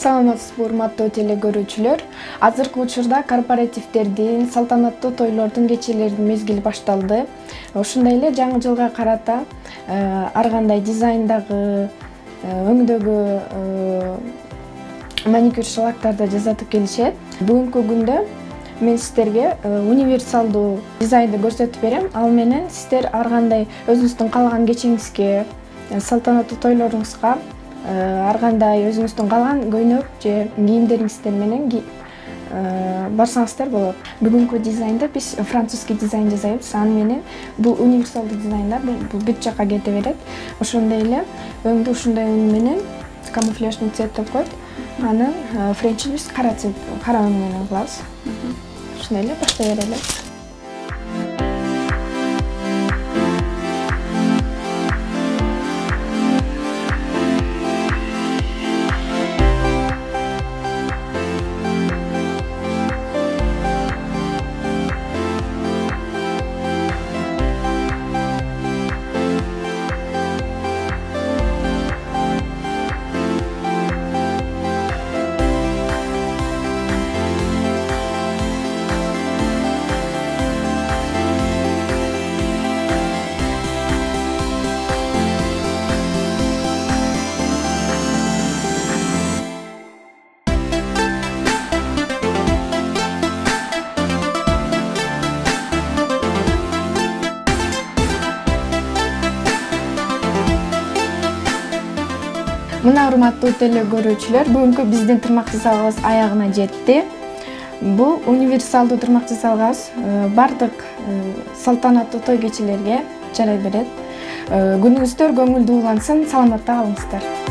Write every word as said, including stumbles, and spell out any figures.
Саламатсызбы урматтуу теле көрүүчүлөр. Азыркы учурда корпоративдердин, салтанаттуу тойлордун, кечелердин мезгили башталды. Ошондой эле жаңы жылга карата ар кандай дизайндагы, өңдөгү маникюр шлактарды жасатып келишет. Бүгүнкү күндө мен сиздерге универсалдуу дизайнды көрсөтүп берем. Ал менен сиздер ар кандай өзүңүздүн каалаган кечиңизге, салтанаттуу тойлоруңузга ар кандай өзүңүздүн каалаган көйнөк же кийимдериңиздер менен барсаңыздар болот. Бүгүнкү дизайнда биз французский дизайн жасайбыз. Аны менен бул универсалдуу дизайндар бул бүт жакка кете берет. Ошондой эле өңдү ушундай өң менен камуфляжный цвет деп коет. Аны френчти биз кара цвет, кара өң менен кылабыз. Ошондой эле баштай берели. Мына урматтуу теле көрүүчүлөр, бүгүнкү биздин тырмак жасалгыбыз аягына жетти. Бул универсалдуу тырмак жасалгыбыз бардык салтанаттуу той кечелерге жарай берет. Күнүңүздөр көңүлдүү улансын, саламатта калыңыздар.